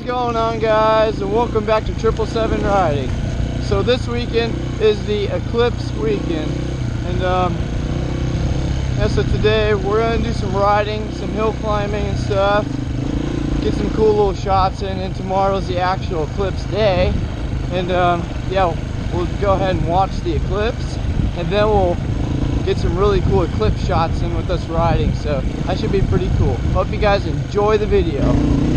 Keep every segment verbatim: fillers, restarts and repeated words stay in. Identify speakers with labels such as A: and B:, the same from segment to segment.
A: going on, guys, and welcome back to triple seven Riding. So this weekend is the Eclipse weekend, and um, yeah, so today we're going to do some riding, some hill climbing and stuff, get some cool little shots in, and tomorrow's the actual Eclipse day, and um, yeah, we'll go ahead and watch the eclipse, and then we'll get some really cool eclipse shots in with us riding, so that should be pretty cool. Hope you guys enjoy the video.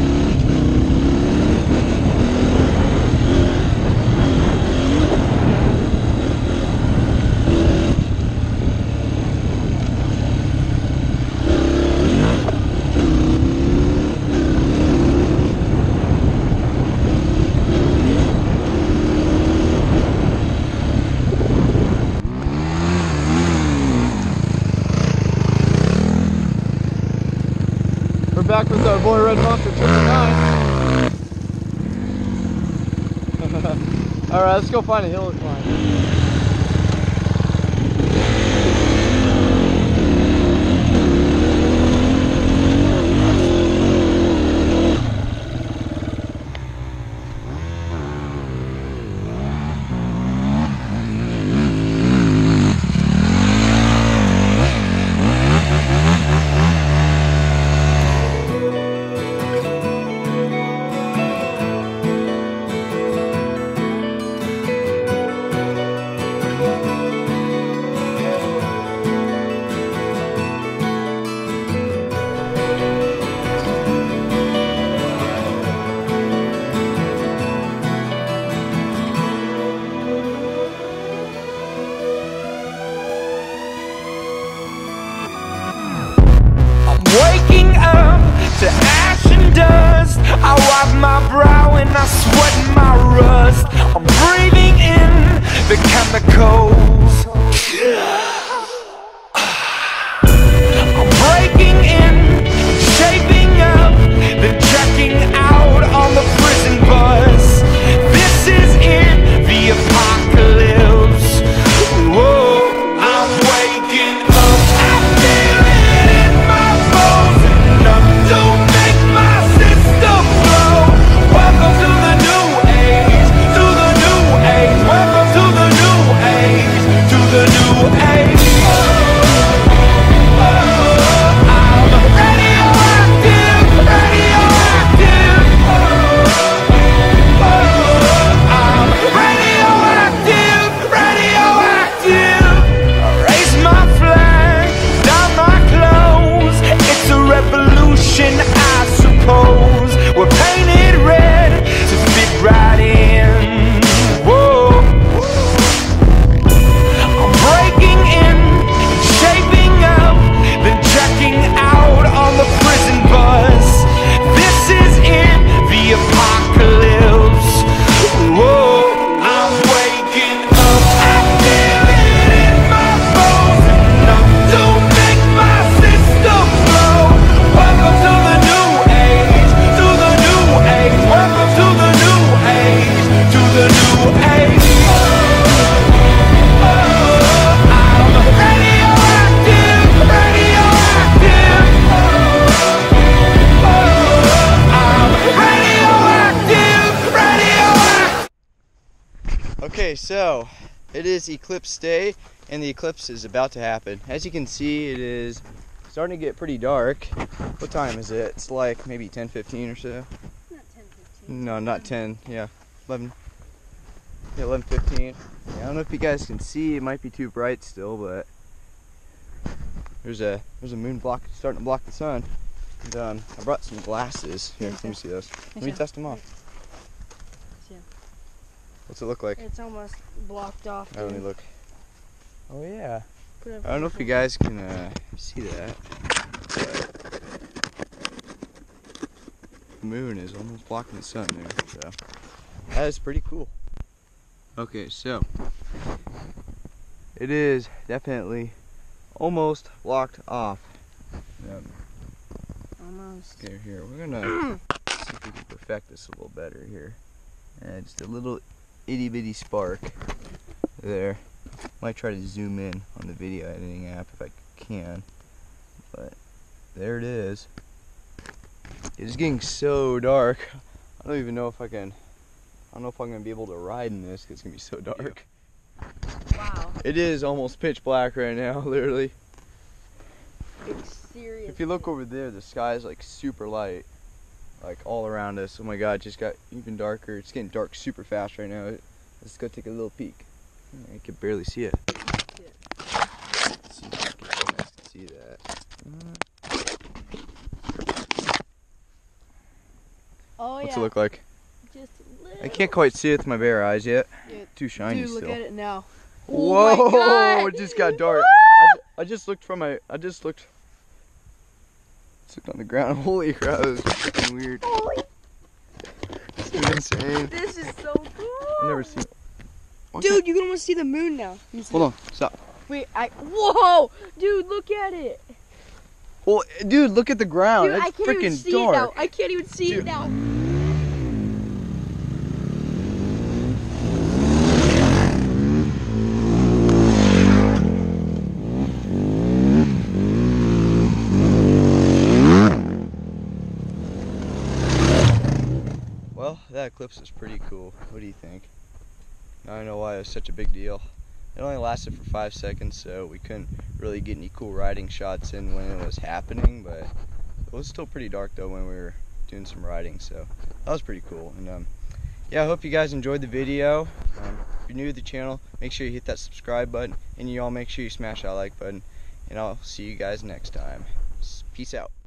A: Back with our boy Red Monster triple nine. Alright, let's go find a hill to climb.
B: Waking up to ash and dust, I wipe my brow and I sweat my rust. I'm breathing in the chemicals. I'm breaking in, shaping up, then checking out on the prison bus. This is it, the apocalypse. Whoa, I'm waking up, I feel it in my bones, enough to make my system blow. Welcome to the new age, to the new age. Welcome to the new age, to the new age. Oh, oh, I'm radioactive, radioactive. Oh, oh, I'm radioactive, radioactive. Raise my flag, down my clothes. It's a revolution, I suppose. We're painted red to fit right in. Whoa. I'm breaking in, shaping up, then checking out on the prison bus. This is it, the apocalypse. Whoa, I'm waking up, I feel it in my bones, enough to make my system blow. Welcome to the new age, to the new age. Welcome to the new age, to the new age. Oh, oh, I'm radioactive, radioactive. Oh, oh, I'm radioactive, radioactive.
A: Okay, so it is Eclipse day, and the eclipse is about to happen. As you can see, it is starting to get pretty dark. What time is it? It's like maybe ten fifteen or so.
C: Not ten fifteen.
A: No, not ten. Yeah, eleven. Yeah, eleven fifteen. Yeah, I don't know if you guys can see. It might be too bright still, but there's a there's a moon block starting to block the sun. And um, I brought some glasses. Here, let me see those. Let me test them off.
C: Yeah.
A: What's it look like?
C: It's almost blocked off.
A: I only look. Oh yeah.
C: Put it
A: I don't know if you guys can uh, see that. The moon is almost blocking the sun there, so that is pretty cool. Okay, so it is definitely almost blocked off. Um,
C: Almost.
A: okay, here we're gonna see if we can perfect this a little better here. Uh, just a little itty bitty spark there. Might try to zoom in on the video editing app if I can, but there it is. It is getting so dark. I don't don't even know if I can, I don't know if I'm gonna be able to ride in this, 'cause it's gonna be so dark.
C: Wow.
A: It is almost pitch black right now, literally.
C: Serious.
A: If you look over there, the sky is like super light, like all around us. Oh my God, it just got even darker. It's getting dark super fast right now. Let's go take a little peek. I can barely see it. Let's see if you guys can see that.
C: Oh yeah.
A: What's it look like?
C: Just a little.
A: I can't quite see it with my bare eyes yet.
C: Yeah.
A: Too shiny
C: Dude, look
A: still.
C: at it now.
A: Whoa!
C: Oh my God.
A: It just got dark. I, ju I just looked from my. I just looked. Just looked on the ground. Holy crap! It was fucking weird.
C: Holy.
A: This is insane.
C: This is so cool.
A: I've never seen. Why
C: Dude, you can almost see the moon now.
A: can't- Hold on. Stop.
C: Wait, I. Whoa! Dude, look at it.
A: Well, dude, look at the ground.
C: Dude, I
A: it's
C: can't even
A: freaking
C: see
A: dark.
C: it now. I can't even see
A: Dude.
C: it now.
A: Well, that eclipse is pretty cool. What do you think? I don't know why it was such a big deal. It only lasted for five seconds, so we couldn't really get any cool riding shots in when it was happening, but it was still pretty dark though when we were doing some riding, so that was pretty cool. And um, yeah, I hope you guys enjoyed the video. Um, if you're new to the channel, make sure you hit that subscribe button, and you all make sure you smash that like button, and I'll see you guys next time. Peace out.